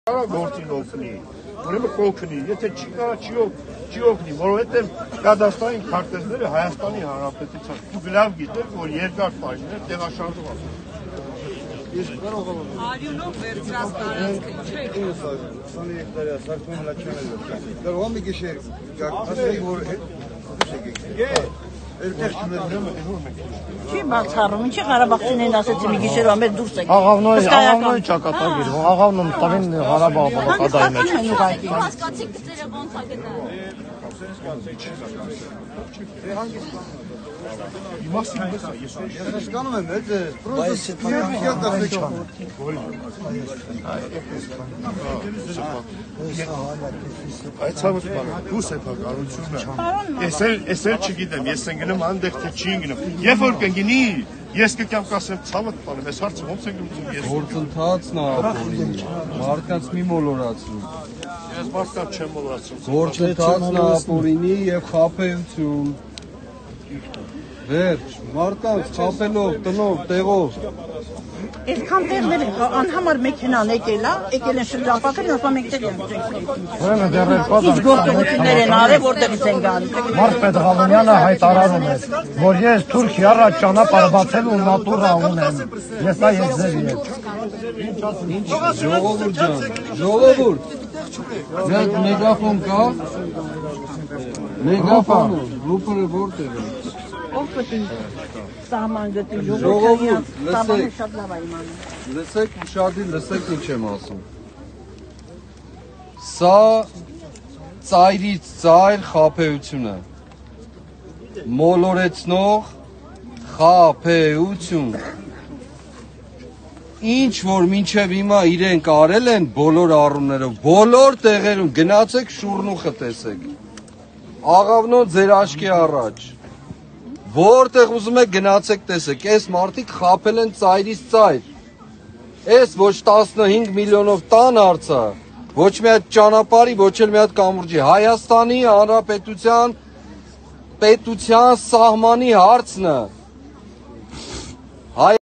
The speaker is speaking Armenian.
Գործին օգնի, ուրեմն կօգնի, եթե չի կարա չի օգնի, որովհետև կադաստրային քարտեզները Հայաստանի Հանրապետության դուք լավ գիտեք, որ երկար տարիներ տեղաշարժում Արյունով վերցրած տարածքը չէ։ 20 հեկտարյա սարքում հլաչանել է։ Կարող եմ գիշեր ասեք որ Չի բացառում, ինչի Ղարաբաղցիներին ասեցի մի գիշերով մեր դուրս եք։ Աղավնոյի ճակատագիր, աղավնում տվին Ղարաբաղը բաղակադայի մեջ։ Հասկացիք դերը ոնց է գտա։ Հասկանում եմ, պրոստը Այդ ցավոտ բանը, դուս է փակարությունը։ Ես էլ չգիտեմ, ես ընկնում այնտեղ թե չի ընկնում։ Երբ որ կընկնի, ես կգամ կասեմ ցավոտ բանը, այս հարցը ոնց ենք լուծում ես։ Գործընթացն է ապօրինի, մարդկանց մի մոլորացնում։ Ես մարդկանց չեմ մոլորացնում։ Գործընթացն է ապօրինի եւ խաբեություն։ Վերջ, մարդկանց խաբելով, տնով, տեղով։ Այդքան տեղներ անհամար մեքենան եկել են շրջապատել, ասում մենք տեղ ենք։ Ուրեմն դեռ երկու Ինչ գործողություններ են արել, որտեղից են գալիս։ Մարդ Պետղալունյանը հայտարարում է, որ ես Թուրքիա առաջ ճանապարհ բացել ու նատուրա ունեմ։ Ես այ ձեր եմ։ Ժողովուրդ ջան, ժողովուրդ։ Մեգաֆոն կա։ Մեգաֆոն, ռուպերը որտեղ է։ Ով պետք է սահման գտի Ժողովուրդ, սահմանը շատ լավ է իմանում։ Լսեք ուշադիր, լսեք ինչ եմ ասում։ Սա ծայրից ծայր խաբեություն է։ Մոլորեցնող խաբեություն։ Ինչ որ մինչև հիմա իրենք արել են բոլոր առումներով, բոլոր տեղերում գնացեք շուրնուխը տեսեք։ Աղավնոց ձեր աչքի առաջ։ Որտեղ ուզում եք գնացեք տեսեք, այս մարդիկ խաբել են ծայրից ծայր։ Այս ոչ 15 միլիոնով տան հարցը, ոչ մի հատ ճանապարհի, ոչ էլ մի հատ կամուրջի, Հայաստանի Հանրապետության պետության սահմանի հարցն է։